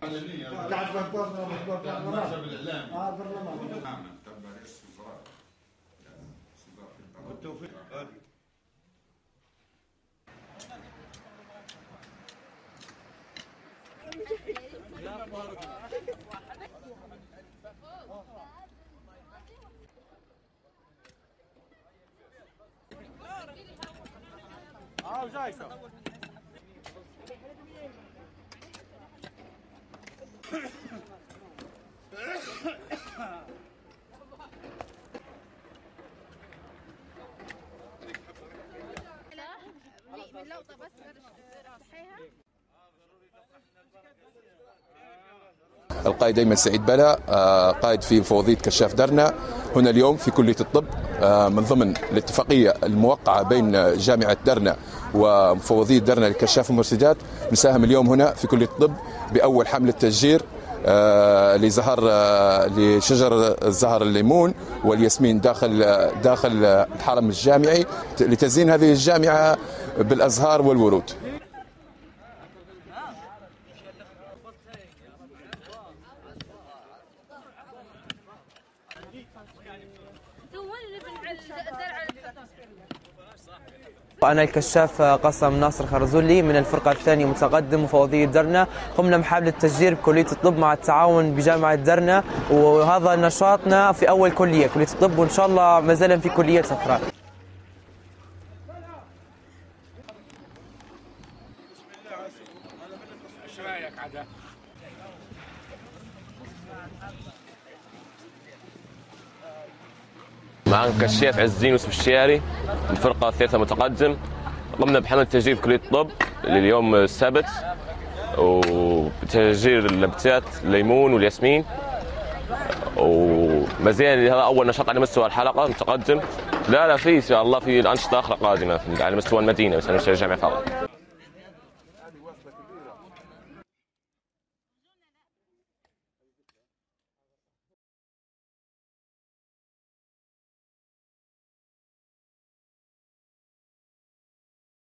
قاعد في البرلمان. برلمان. بالتوفيق. القائد أيمن سعيد بلا، قائد في مفوضية كشاف درنا، هنا اليوم في كلية الطب من ضمن الاتفاقية الموقعة بين جامعة درنا ومفوضية درنا لكشاف المرصدات. نساهم اليوم هنا في كلية الطب بأول حملة تشجير لشجر الزهر الليمون والياسمين داخل الحرم الجامعي لتزيين هذه الجامعة بالأزهار والورود. أنا الكشاف قاسم ناصر خرزولي من الفرقة الثانية متقدم مفوضية درنا. قمنا بحملة تشجير بكلية الطب مع التعاون بجامعة درنا، وهذا نشاطنا في أول كلية الطب، وإن شاء الله ما زال في كليات أخرى. معنا كشاف عز الدين يوسف الشياري من الفرقة الثالثة متقدم. قمنا بحملة تشجير في كلية الطب لليوم السبت، وتشجير النباتات الليمون والياسمين، ومزيان هذا أول نشاط على مستوى الحلقة متقدم. لا في إن شاء الله في الأنشطة أخرى قادمة على مستوى المدينة مثلا الجامعة فقط.